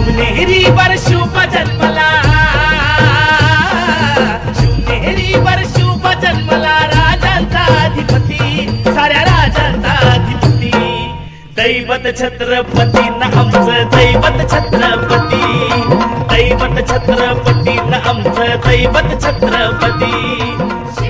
शिवनेरीवर शुभ जन्मला, शिवनेरीवर शुभ जन्मला राजांचा अधिपती, साऱ्या राजांचा अधिपती. दैवत छत्रपती न आमचं दैवत छत्रपती, दैवत छत्रपती न आमचं दैवत छत्रपती.